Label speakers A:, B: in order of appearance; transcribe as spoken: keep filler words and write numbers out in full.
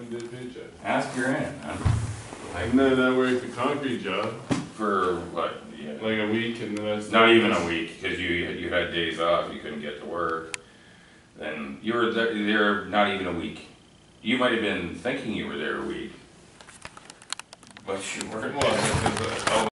A: and did a paycheck.
B: Ask your aunt, huh?
A: And then I worked a concrete job,
B: For what? Yeah.
A: like a week, and then I
B: Not
A: started
B: even
A: this-
B: a week, because you, you had days off, you couldn't get to work. Then you were there, there not even a week. You might have been thinking you were there a week. But you weren't.
A: Well, because, uh,